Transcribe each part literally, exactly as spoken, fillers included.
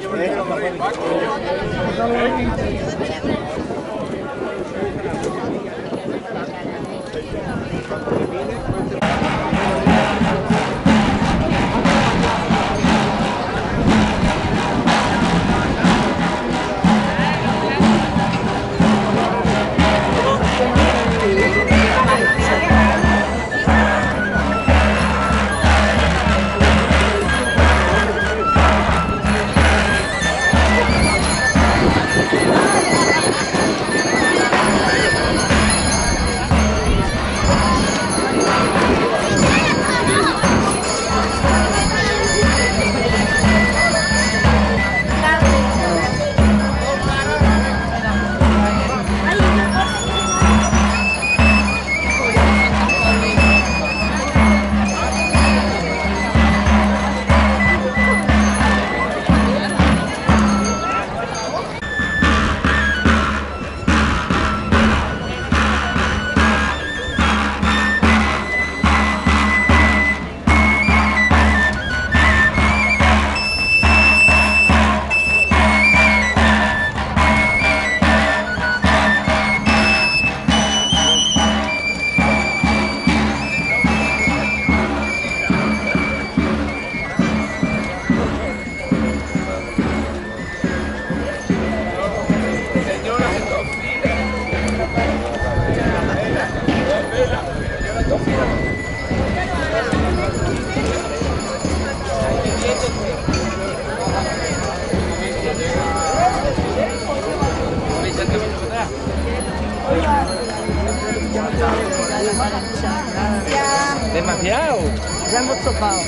Demasiado. Ya hemos topado.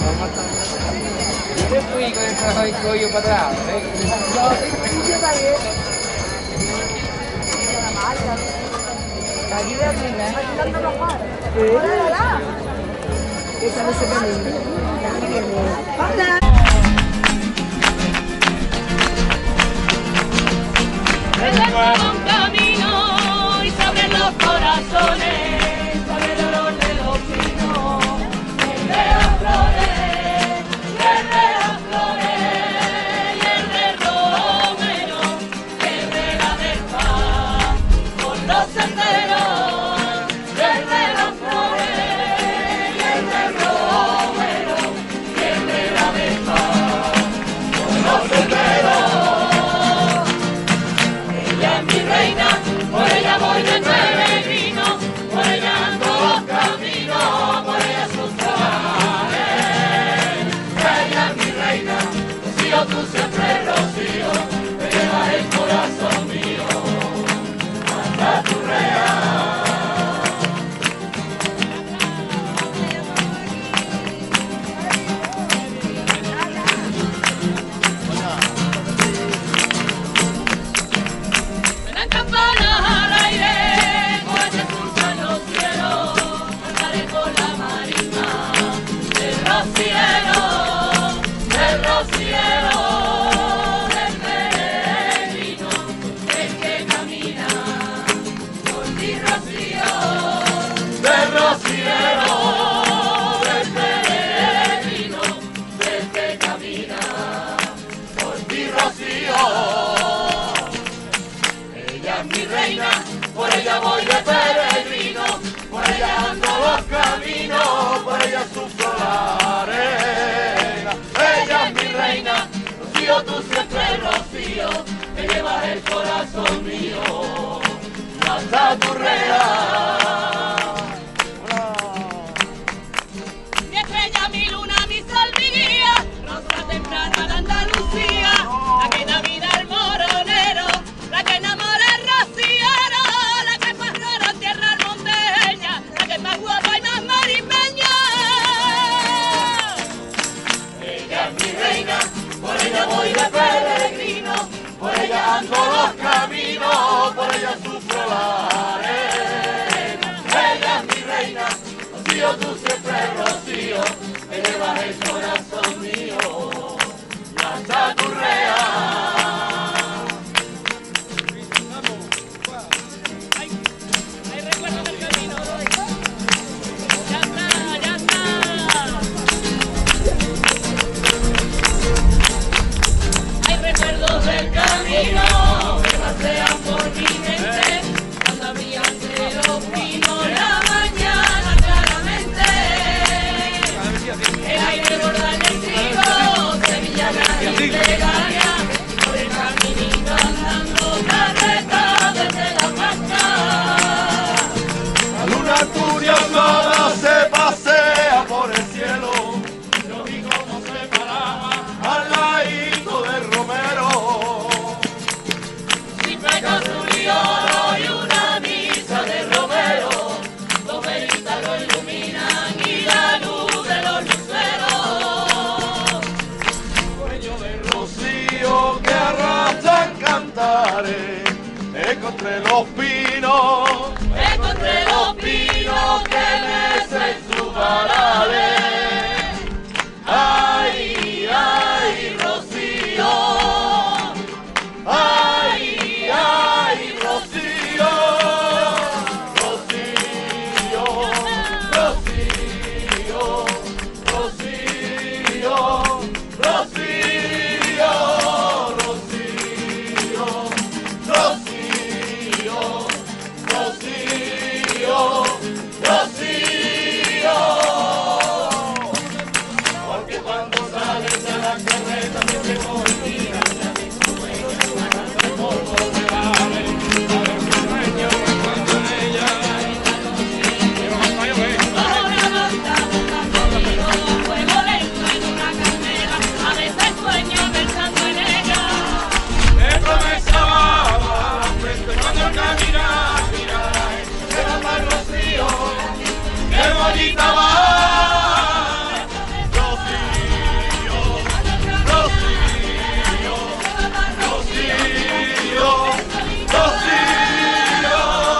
Yo fui con el trabajo y cuello para atrás. ¿eh? Yo también. Aquí veo que me están dando los pares. Esa no se camina. ¡Hola! Un camino y se abren los corazones, se abre el olor de los pinos, el de las flores, el de las flores, y el de romero, que rega del paz por los senderos, el de las flores, y el de romero, que rega del paz por los senderos. Por ella voy de peregrino, por ella ando los caminos, por ella sus solares. Ella es mi reina, Rocío, tú siempre Rocío, me llevas el corazón mío hasta tu real. Por ella voy de peregrino, por ella ando los caminos, por ella sufro la arena. Ella es mi reina, Rocío, tú siempre Rocío, me llevas el corazón mío hasta tu real. Mi estrella, mi luna, mi sol, mi guía, rosa temprana de Andalucía, la que da vida al moronero, la que enamora el rociero, la que es más rara en tierra monteña, la que es más guapa y más marimeña. Ella es mi reina, por ella voy de peregrino, por ella ando los caminos, por ella sufro la arena. Ella es mi reina, Rocío, tú siempre Rocío, me llevas el corazón mío hasta tu real. mares, encontré los pinos, Encontré los pinos que mecen sus varales. Ay, ay, Rocío. ay, ay, Rocío, Rocío, Rocío, Rocío, Rocío, Rocío, Rocío, Rocío, Rocío. Porque cuando sales a la carreta siempre conmina polvo de vale, a ver si sueño cuando en ella. Ahora montamos conmigo a fuego lento en una candela. A veces sueño pensando en ella. Me comenzaba la frente cuando caminaba, mira, era más Rocío, qué bonita va. Rocío, Rocío, Rocío, Rocío.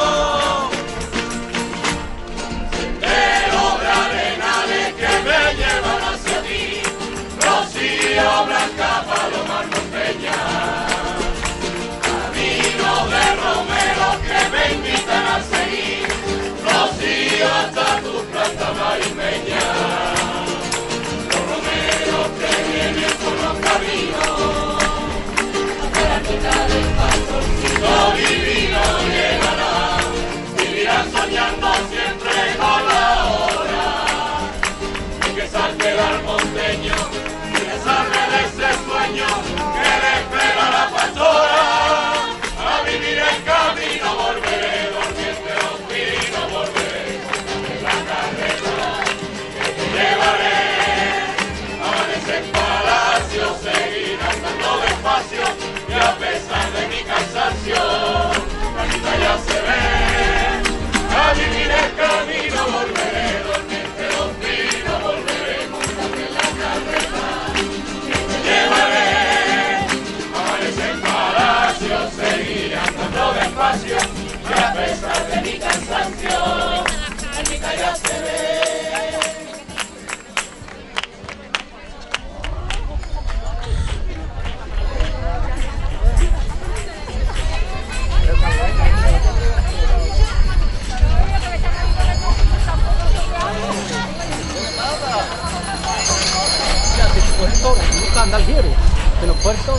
Sendero de arenales que me llevan hacia ti, Rocío, blanca paloma norteña. Caminos de romero que me invitan a seguir, Rocío, hasta tu planta marimeña. Los romeros que vienen por los caminos, De la mitad del pastorcito. lo divino llegará, vivirán soñando siempre con la hora. Y que salte el almonteño, y que salve de ese sueño que le espera la pastora. A vivir el camino volveré, dormiente los pinos volveré, en la carreta que te llevaré. Amanece en palacio, seguir andando despacio, y a pesar de mi cansancio, la vida ya se ve. A vivir el camino volveré, dormiente los pinos volveré, montando en la carreta que te llevaré. Amanece en palacio, seguir andando despacio, y a pesar de mi cansancio, la vida ya se ve. Anda al giro, se nos fue todo.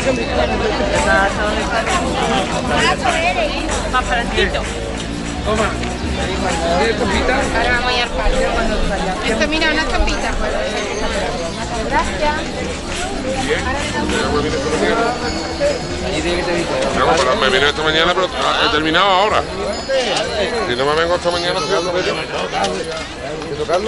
Más calentito. Toma. ¿Quieres copita? Ahora vamos a ir al patio cuando salga. Esto, mira, una estampita. Gracias. Allí tiene que te dice. No, pero me vine esta mañana, pero he terminado ahora. Si no me vengo esta mañana, ¿qué tocarlo? ¿Qué tocarlo?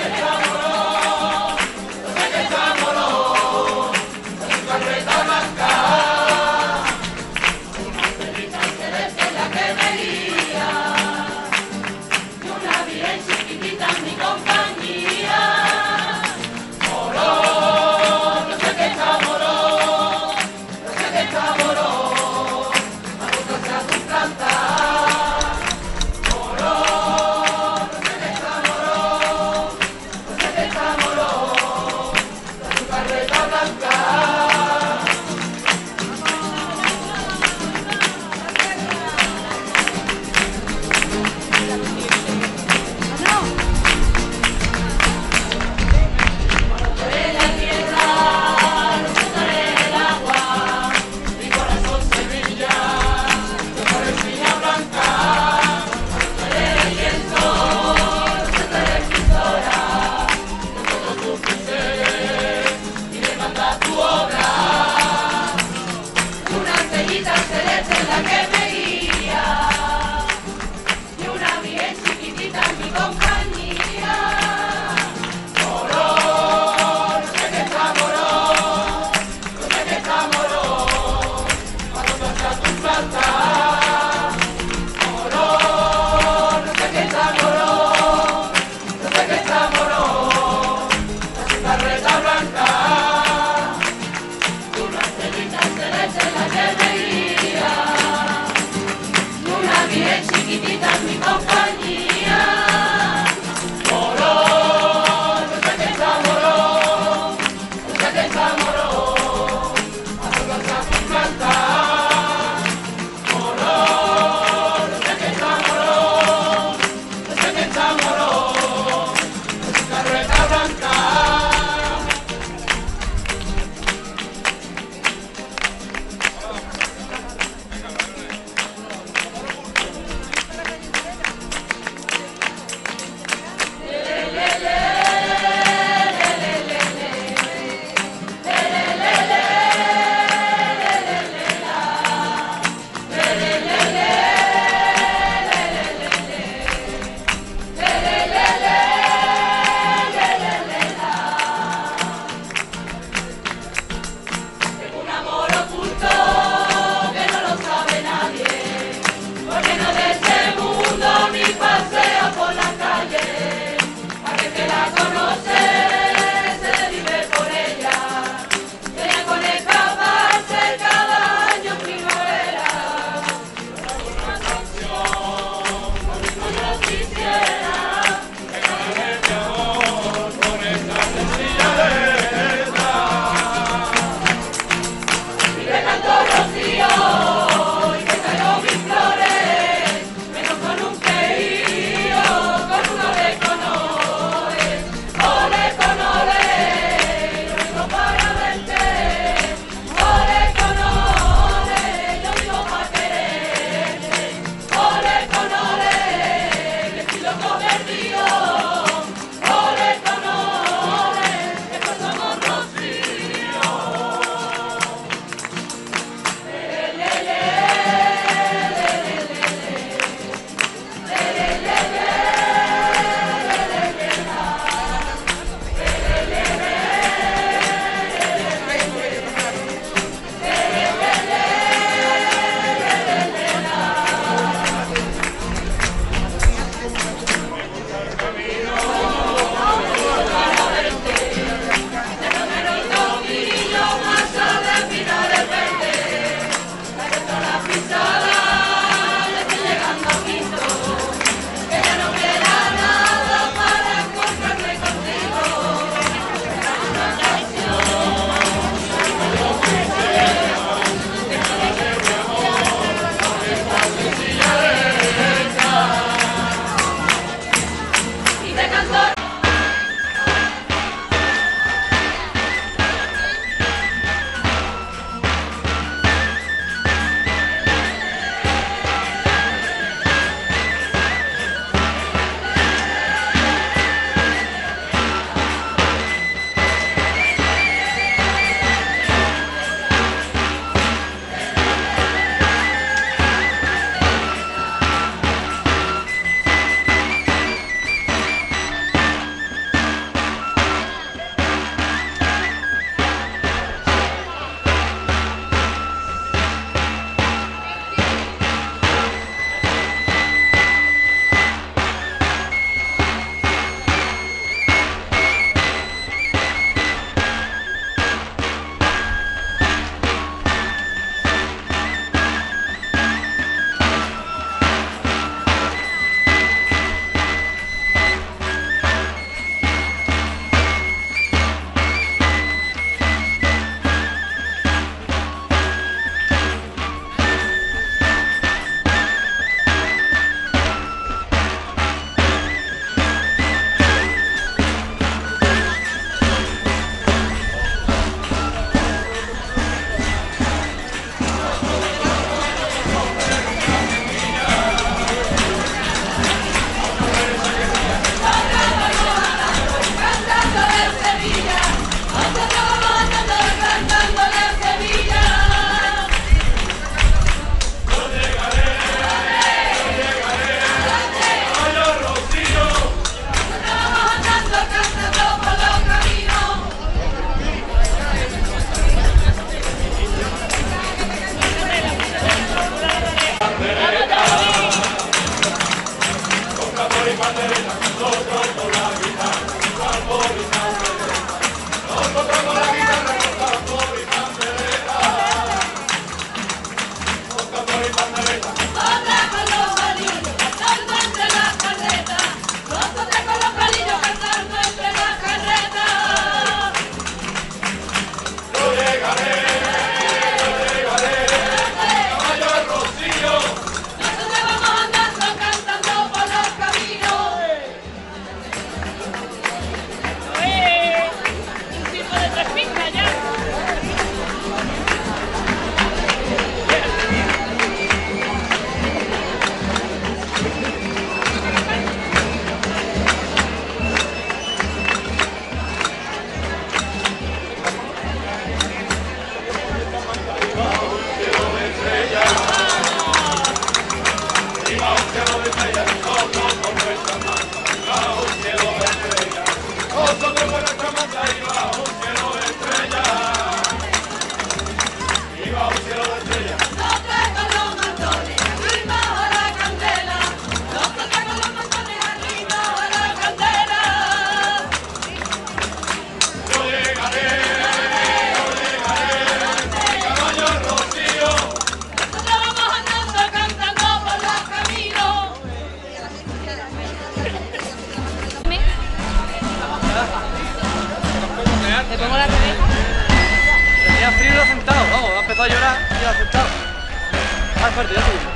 Carreta blanca. empezó a llorar y ha aceptado. Más fuerte, ya subimos.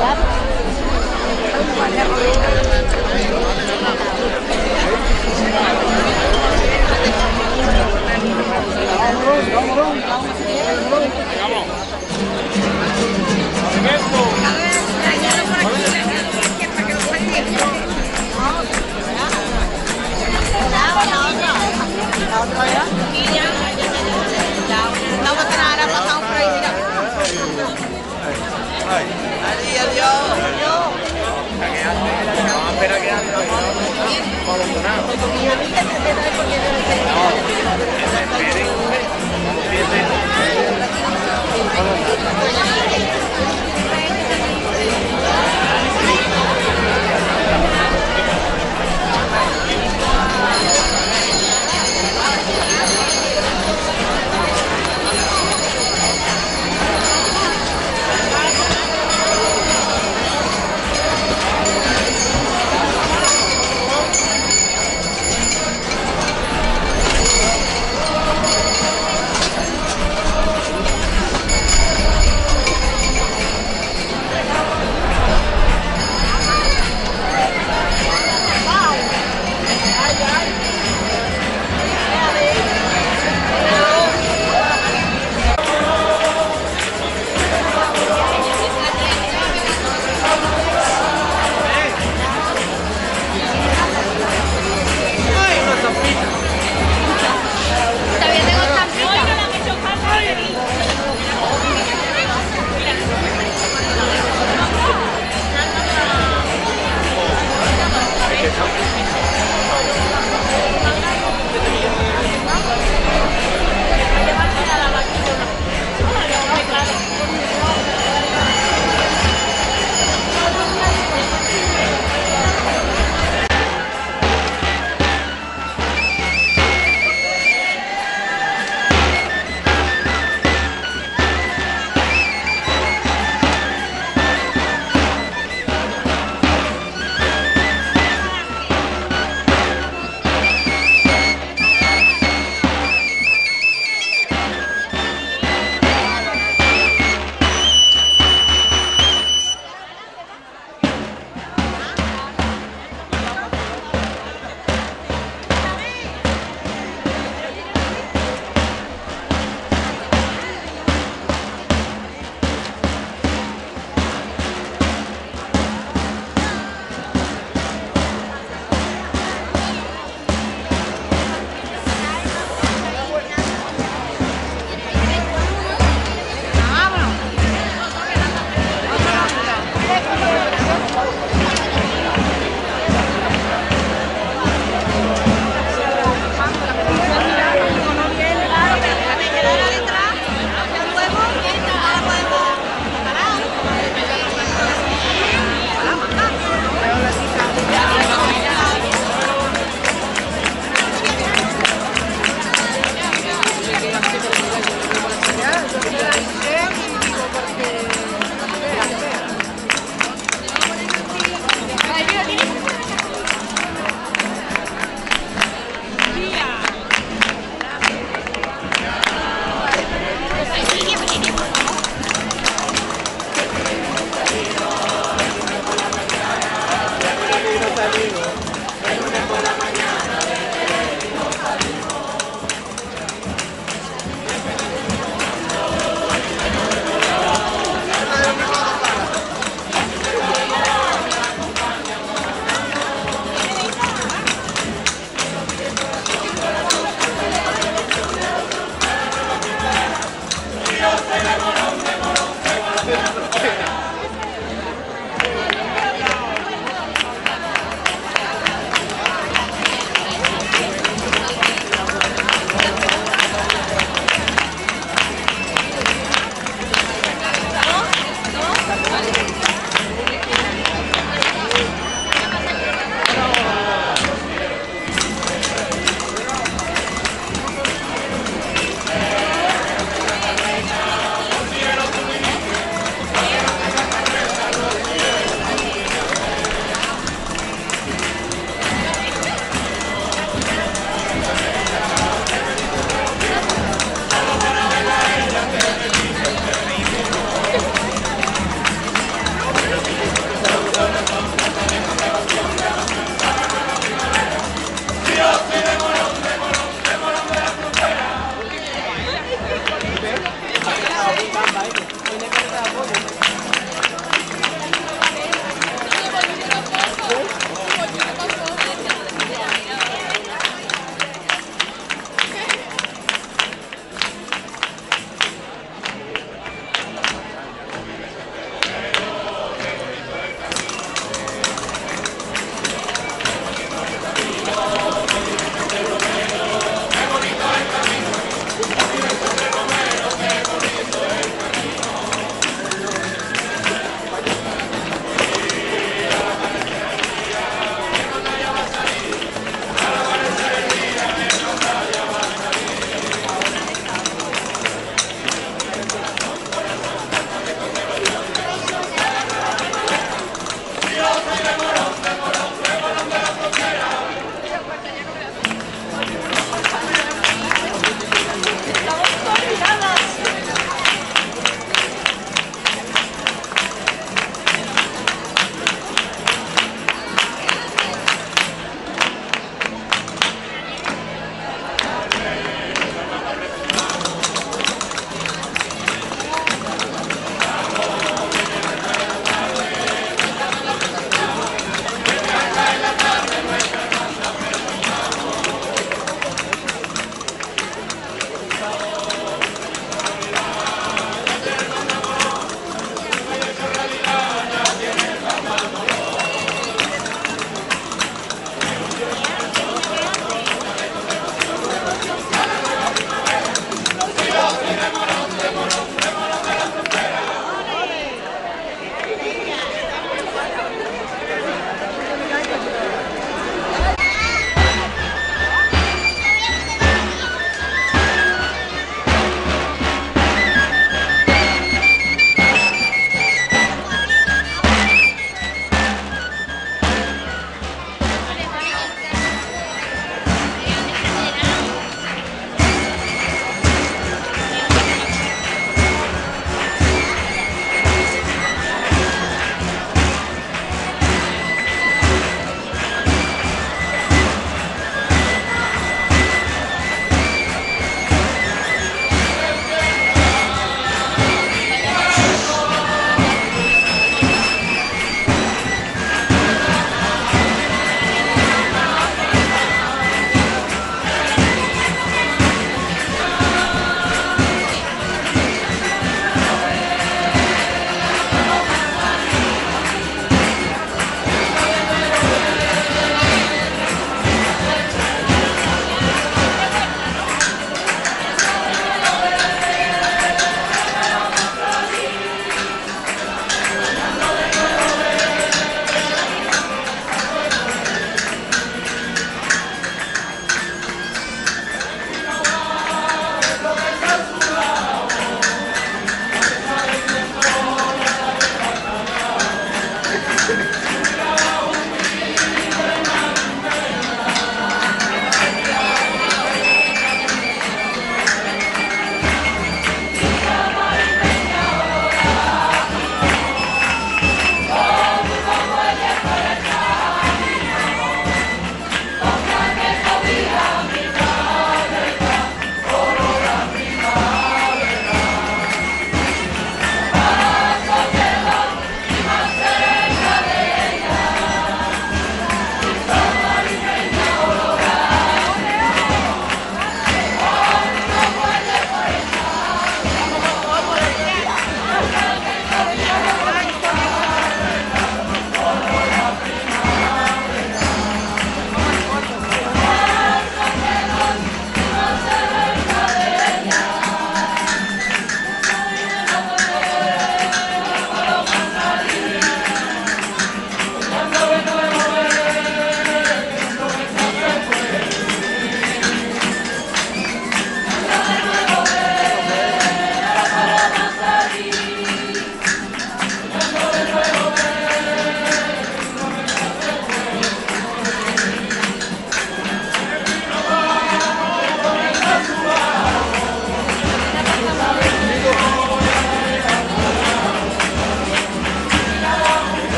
Thank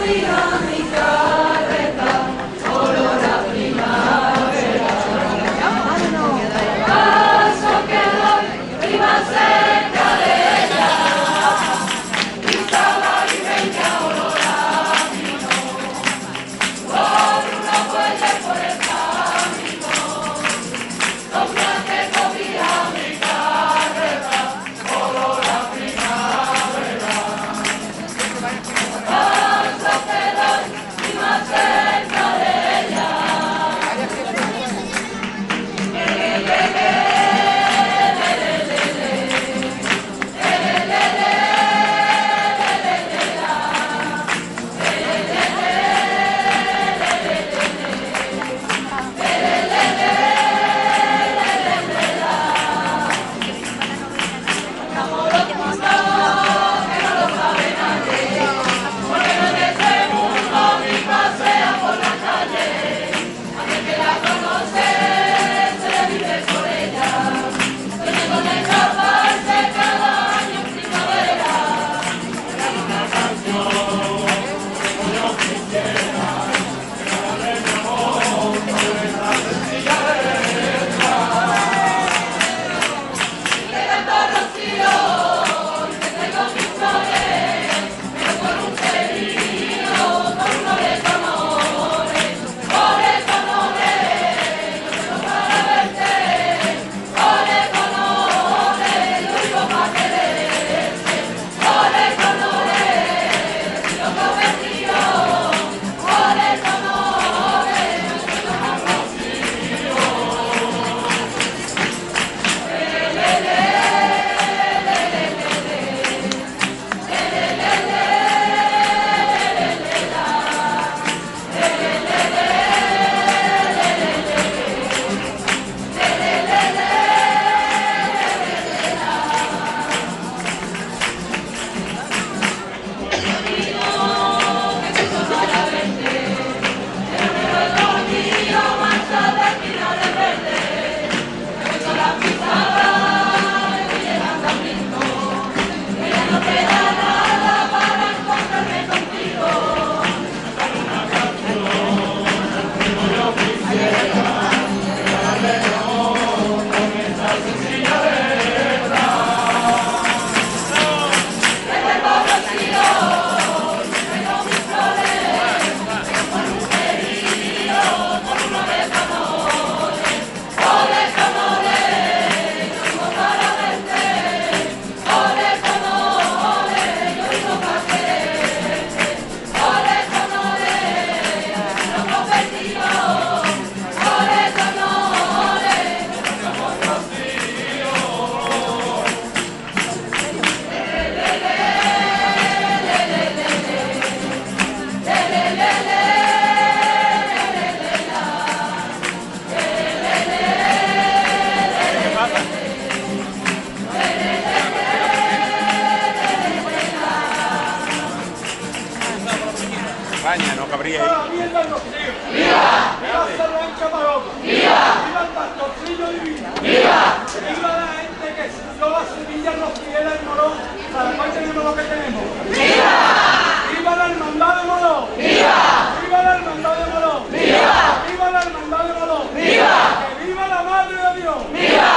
España, no cabría ahí. ¡Viva el Rocío! ¡Viva! ¡Viva San Blanca Maroma! ¡Viva! ¡Viva el pastorcillo divino! ¡Viva! ¡Viva la gente que siguió a Sevilla, Rociera y Morón para que hoy tenemos lo que tenemos! ¡Viva! ¡Viva la hermandad de Morón! ¡Viva! ¡Viva la hermandad de Morón! ¡Viva! ¡Viva la hermandad de Morón! ¡Viva! ¡Que viva la Madre de Dios! ¡Viva!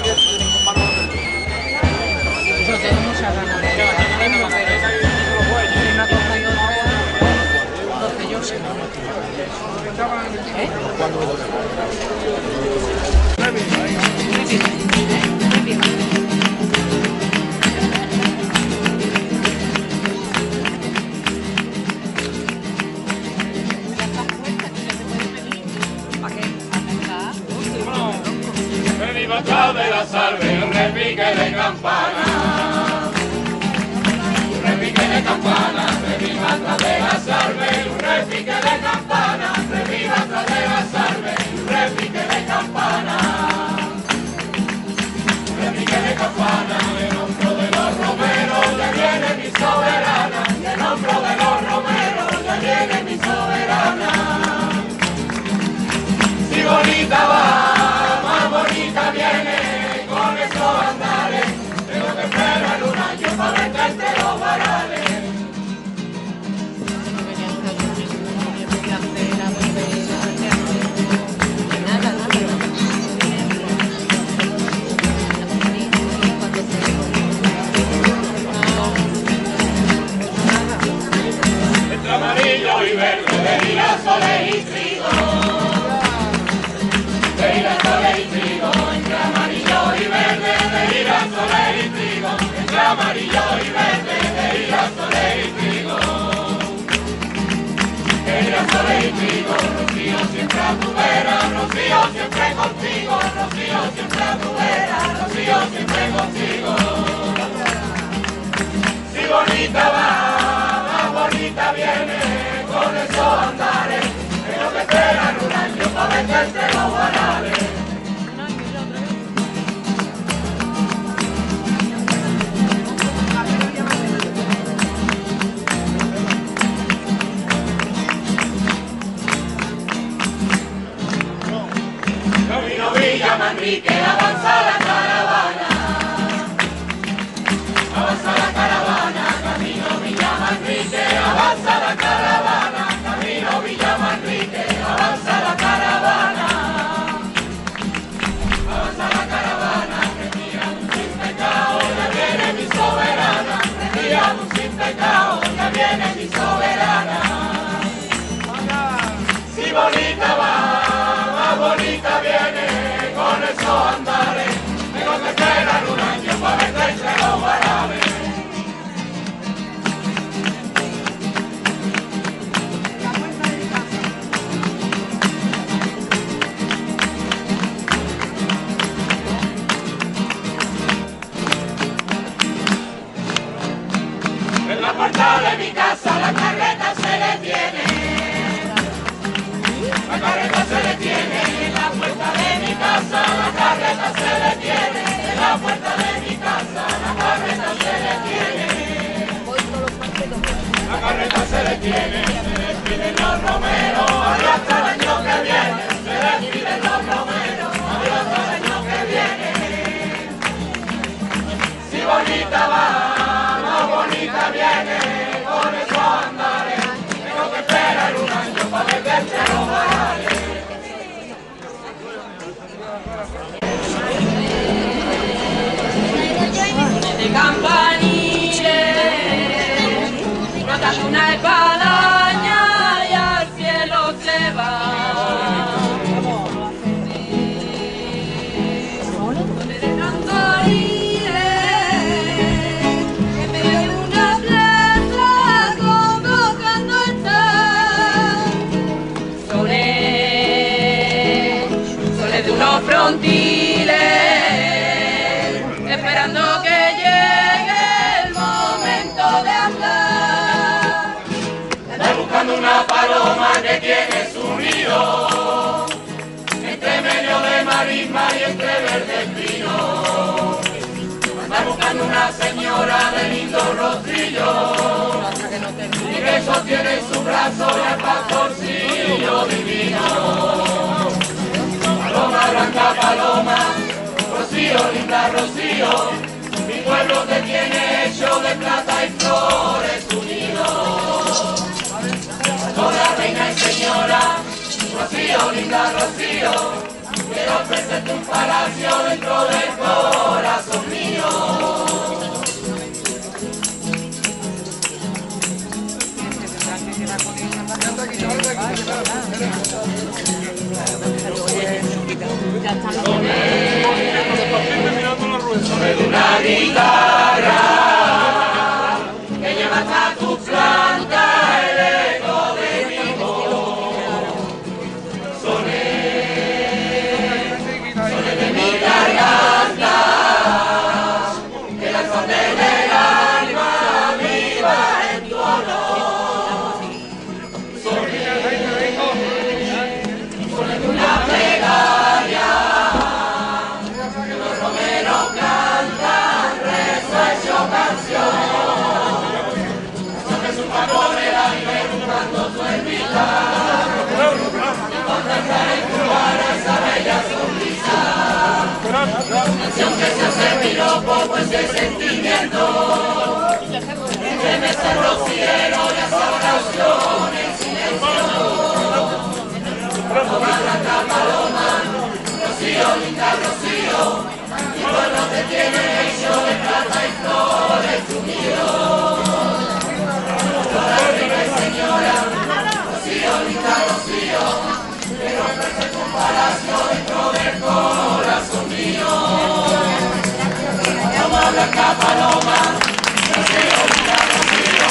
Yo tengo muchas ganas de ver. Una cosa y otra. Entonces yo sé. ¿Eh? De la salve, un repique de campana, un repique de campana, reviva atrás de la salve, un repique de campana, reviva atrás de la salve, un repique de campana, un repique de campana, en hombro de los romeros, ya viene mi soberana, en hombro de los romeros, ya viene mi soberana, si bonita va, más bonita viene. Tengo que esperar un año para venderte los varales. Entre amarillo y verde, de girasoles y trigo. De girasoles y trigo, entre amarillo y verde. De girasoles y trigo, entre amarillo y verde, de girasoles y trigo. De girasoles y trigo, Rocío siempre a tu vera, Rocío siempre contigo, Rocío siempre a tu vera, Rocío siempre contigo. Si bonita va, más bonita viene, con esos andares, tengo que esperar un año para venderte los varales. Villa Manrique, avanza la caravana, avanza la caravana, camino Villa Manrique, avanza la caravana, camino Villa Manrique, avanza la caravana, avanza la caravana, respiramos sin pecado, ya viene mi soberana, respiramos sin pecado, ya viene mi soberana, si bonita va, más bonita viene. Con esos andares, tengo que esperar un año para venderte los varales. En la puerta de mi casa la carreta se detiene. La carreta se detiene en la puerta de mi casa, la carreta se detiene en la puerta de mi casa, la carreta se detiene. La carreta se detiene, se despiden los romeros, adiós hasta el año que viene, se despiden los romeros, adiós hasta el año que viene. Si bonita va, más bonita viene, con esos andares, tengo que esperar un año para venderte los varales. De campanile, rotando una espadaña y al cielo se va. Donde de cantarile, en medio de una plaza convocando está. Soles, soles de unos frontiles, esperando que una paloma que tiene su nido entre medio de marisma y entre verdes pinos. Anda buscando una señora de lindo rostrillo y que sostiene en su brazo el pastorcillo divino. Paloma blanca, paloma, rocío, linda rocío, mi pueblo te tiene hecho de plata y flores unidos. Toda reina y señora, Rocío, linda Rocío, quiero ofrecerte un palacio dentro del corazón mío. Sobre una guitarra que lleva hasta tu planta el eco de mi voz. Soné, soné de mi garganta, que la son del alma viva en tu honor. Soné, soné de una plegaria. Canción que se hace piropo en ese sentimiento, que me hace rociero y hace oración en silencio. Toma blanca paloma, rocío, linda rocío, mi pueblo te tiene hecho de plata y flores unidos. Toda reina y señora, rocío, linda rocío, quiero ofrecerte un palacio dentro del corazón mío. Toma blanca paloma, rocío, linda rocío,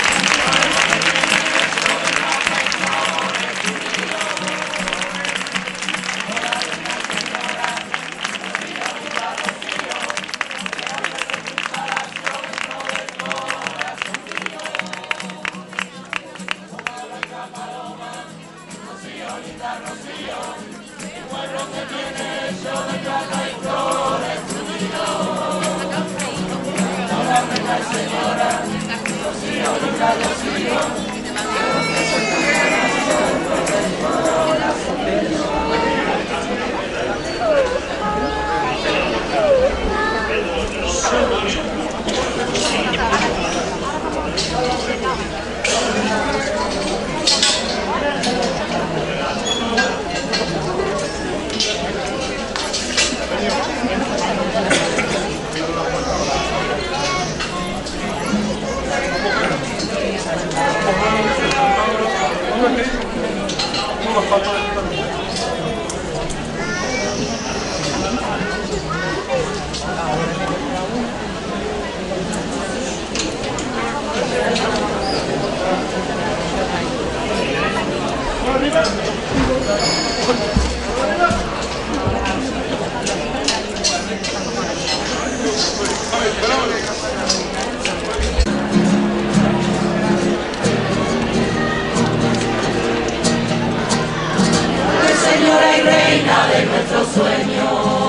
señora y reina de nuestro sueño.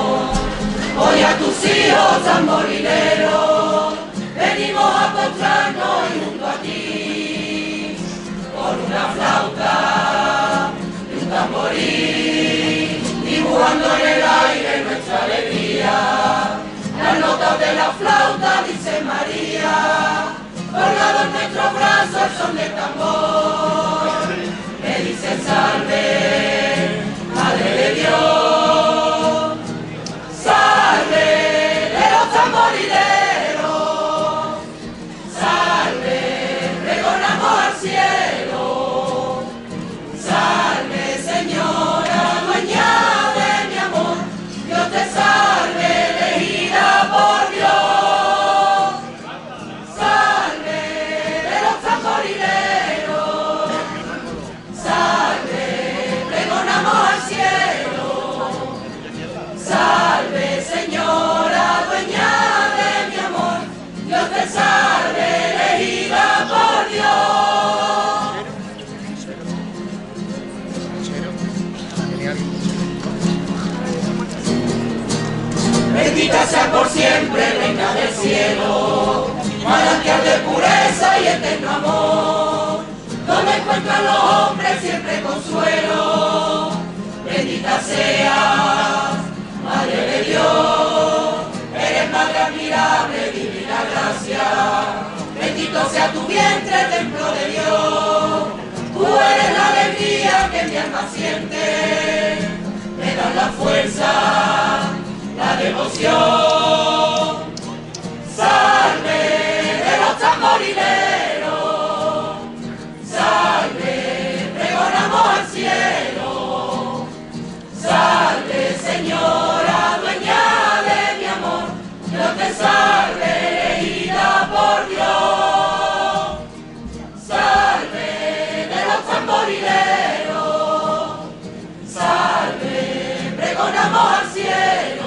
Hoy a tus hijos tamborileros venimos a postrarnos junto a ti, con una flauta y un tamborín, dibujando en el aire nuestra alegría. Las notas de la flauta, dice María, colgado en nuestros brazos el son del tambor, me dice salve, Madre de Dios, salve de los tamborileros, salve, pregonamos al cielo, salve señora, dueña de mi amor, Dios te salve, elegida por Dios, salve de los tamborileros, salve, pregonamos al cielo, salve señora, dueña de mi amor, Dios te salve, elegida por Dios. Bendita sea por siempre, reina del cielo, manantial de pureza y eterno amor, donde encuentran los hombres siempre consuelo. Bendita seas, Madre de Dios, eres Madre admirable, divina gracia. Bendito sea tu vientre, templo de Dios, tú eres la alegría que mi alma siente, me da la fuerza, la devoción. Salve de los tamborileros, salve, pregonamos al cielo. Salve, Señora, dueña de mi amor, Dios te salve, elegida por Dios. Salve de los tamborileros, salve, pregonamos al cielo.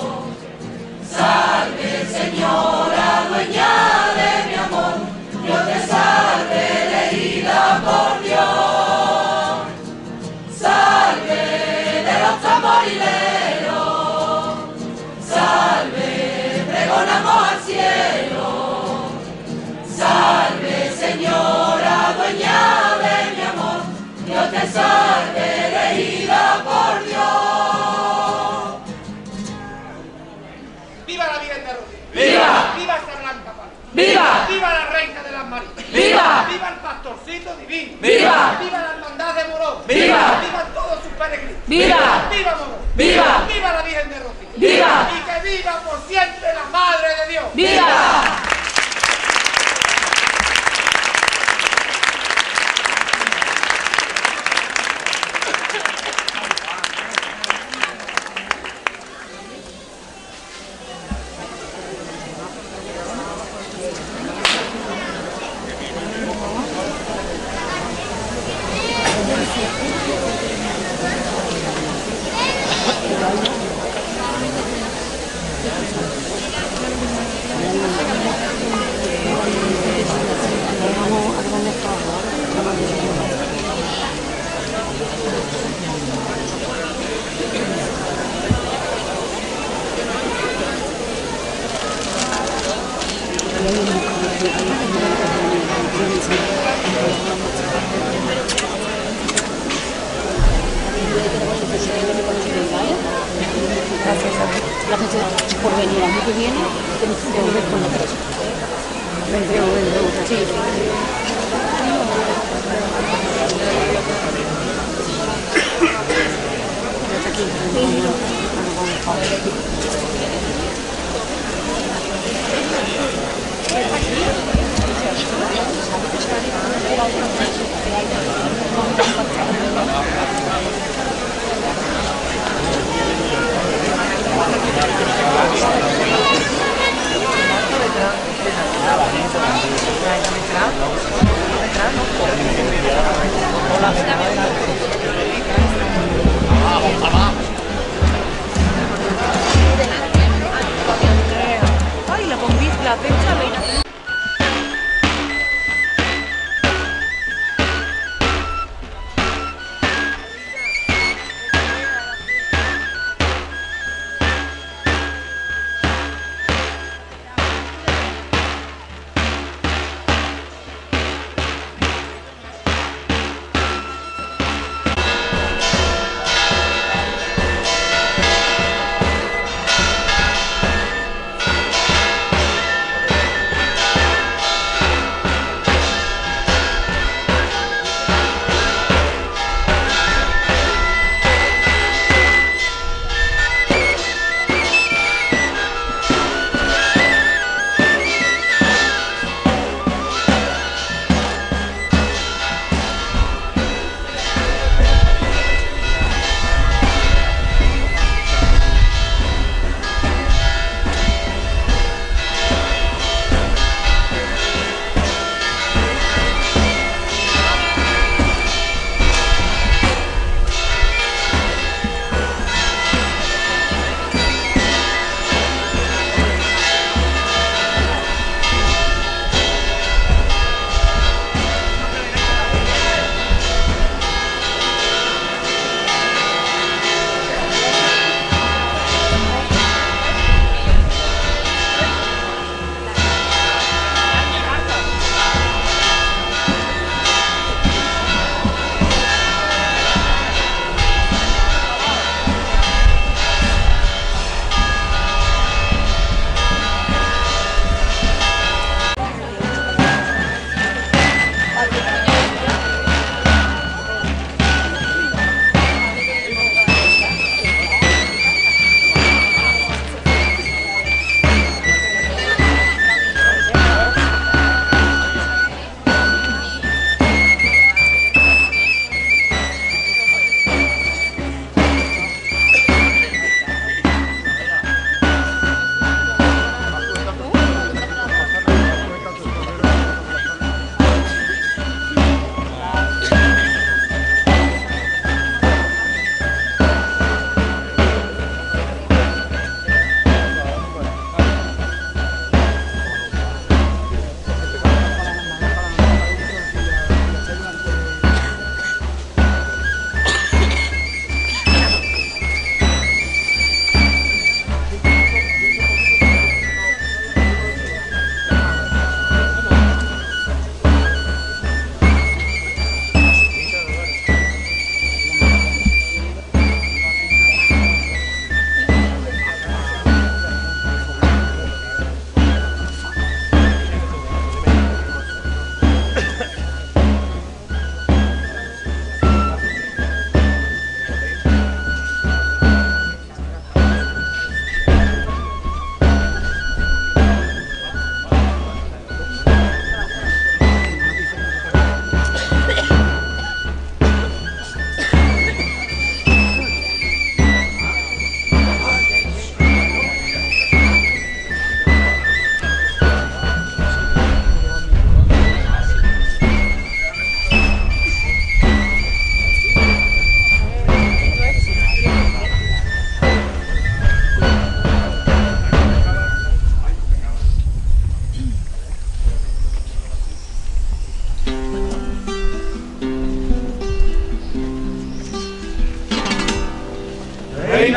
Salve, Señora, dueña de mi amor, Dios te salve, elegida por Dios. Salve de los tamborileros, salve, pregonamos al cielo. Salve, Señora, dueña de mi amor, Dios te salve, elegida por Dios. ¡Viva la Virgen de Rocío! ¡Viva! ¡Viva esta blanca palma! ¡Viva! ¡Viva la Reina de las Marías! ¡Viva! ¡Viva el Pastorcito Divino! ¡Viva! ¡Viva la Hermandad de Morón! ¡Viva! ¡Viva todos sus peregrinos! ¡Viva! ¡Viva Morón! ¡Viva! ¡Viva la Virgen de Rocío! ¡Viva! ¡Y que viva por siempre la Madre de Dios! ¡Viva! Gracias por venir. Año que viene tenéis que volver con nosotros. Vendremos, vendremos. Sí, sí. Ay, la bombilla, la fecha, la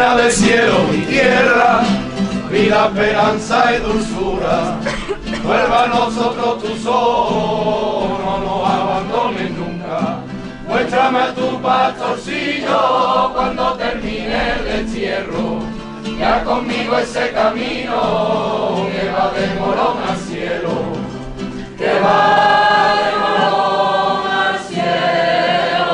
reina del cielo y tierra, vida, esperanza y dulzura, vuelva a nosotros tu sol, no nos abandones nunca. Muéstrame a tu pastorcillo cuando termine el destierro, ya conmigo ese camino que va de Morón al cielo, que va de Morón al cielo.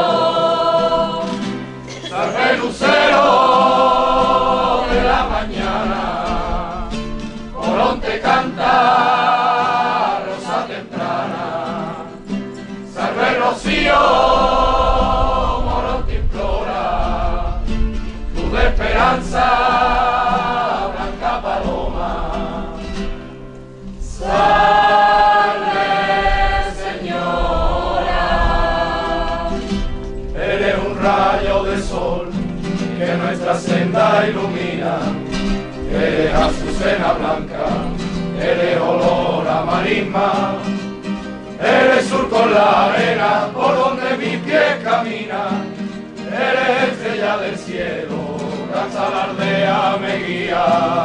Salve lucero de la mañana, Morón te canta, rosa temprana, salve rocío, Morón te implora, luz de esperanza, blanca paloma, salve señora, eres un rayo de sol que nuestra senda ilumina, eres azucena blanca, eres olor a marisma, eres surco en la arena por donde mi pie camina, eres estrella del cielo, danza la aldea me guía.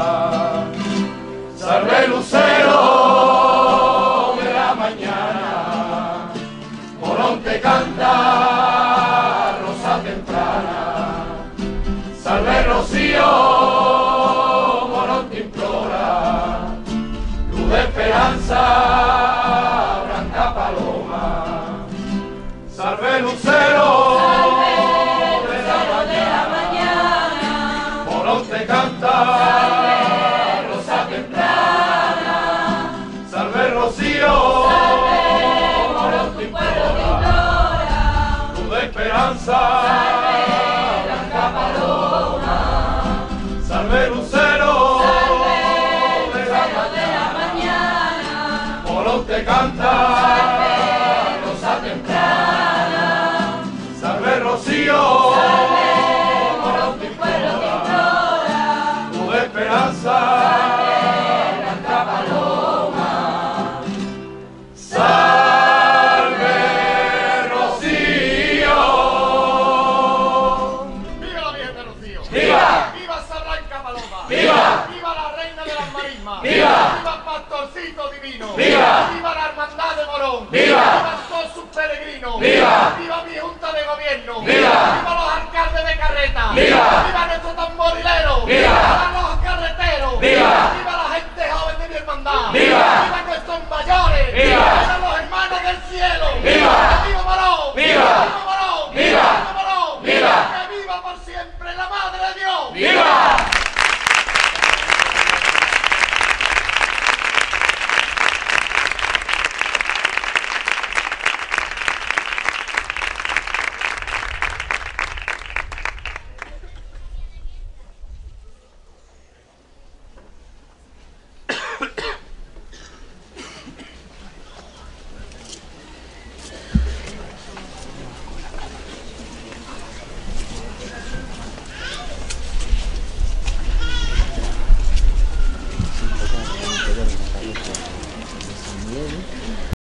Salve lucero de la mañana, Morón te canta, rosa temprana, salve rocío, Morón te implora, luz de esperanza, blanca paloma, salve lucero, salve lucero de la mañana, Morón te canta, salve rosa temprana, salve rocío, salve Morón te implora, luz de esperanza, salve blanca paloma, salve lucero, salve lucero de la mañana, Morón te canta, salve rosa temprana, salve rocío, salve Morón te implora, luz de esperanza, salve blanca paloma, salve rocío. ¡Viva la Virgen de Rocío! ¡Viva! ¡Viva esa blanca paloma! ¡Viva! ¡Viva la reina de las marismas! ¡Viva! ¡Viva Pastorcito divino! ¡Viva! ¡Viva la